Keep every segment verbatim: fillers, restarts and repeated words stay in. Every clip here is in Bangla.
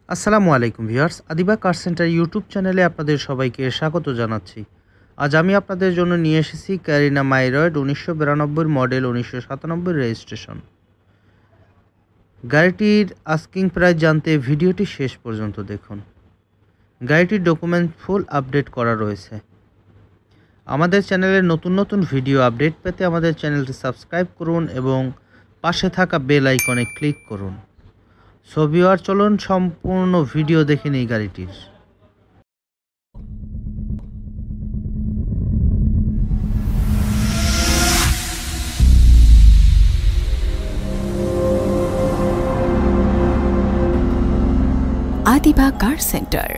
আসসালামু আলাইকুম viewers, Adiba car centre YouTube চ্যানেলে আপনাদের সবাইকে স্বাগত জানাচ্ছি। আজ আমি আপনাদের জন্য নিয়ে এসেছি ক্যারিনা মাইরয়েড উনিশশো বিরানব্বই মডেল, উনিশশো সাতানব্বই রেজিস্ট্রেশন। গাড়িটির আস্কিং প্রাইস জানতে ভিডিওটি শেষ পর্যন্ত দেখুন। গাড়িটির ডকুমেন্ট ফুল আপডেট করা রয়েছে। আমাদের চ্যানেলের নতুন নতুন ভিডিও আপডেট পেতে আমাদের চ্যানেলটি সাবস্ক্রাইব করুন এবং পাশে থাকা বেল আইকনে ক্লিক করুন। সো ভিউয়ার, চলুন সম্পূর্ণ ভিডিও দেখে নিই গাড়িটির। Adiba car centre.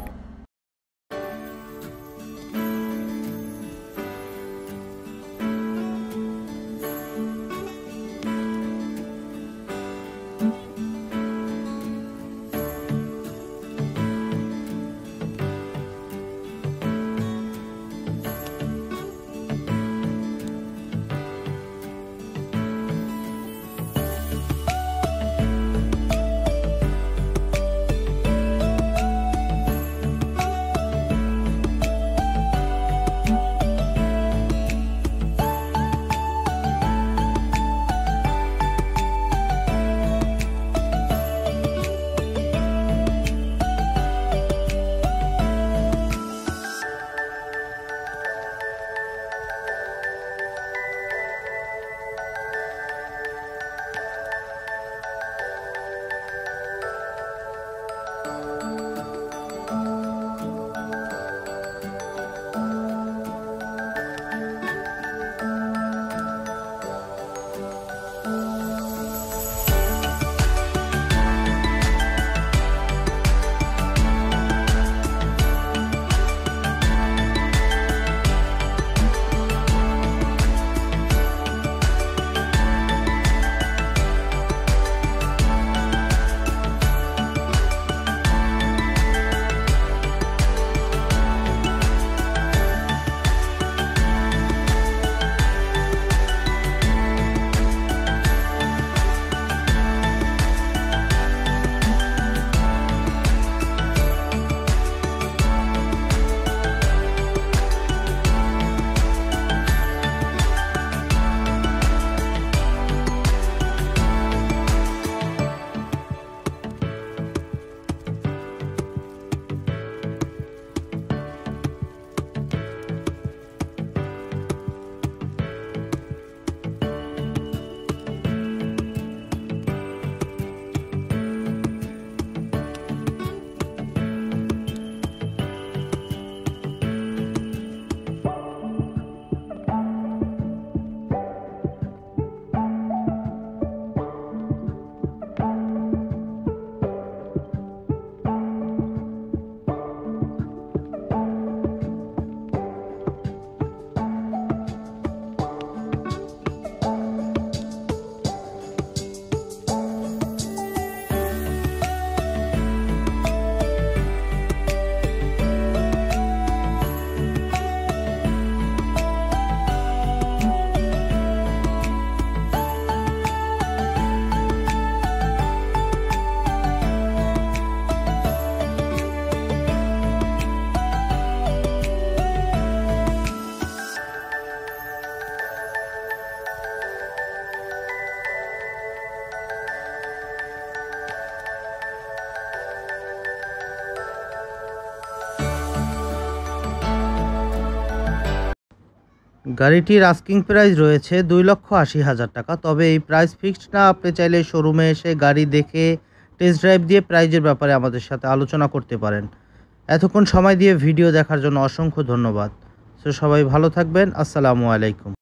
গাড়িটির আস্কিং প্রাইস রয়েছে দুই লক্ষ আশি হাজার টাকা। তবে এই প্রাইস ফিক্সড না, আপনি চাইলে শোরুমে এসে গাড়ি দেখে টেস্ট ড্রাইভ দিয়ে প্রাইজের ব্যাপারে আমাদের সাথে আলোচনা করতে পারেন। এতক্ষণ সময় দিয়ে ভিডিও দেখার জন্য অসংখ্য ধন্যবাদ। সো সবাই ভালো থাকবেন। আসসালামু আলাইকুম।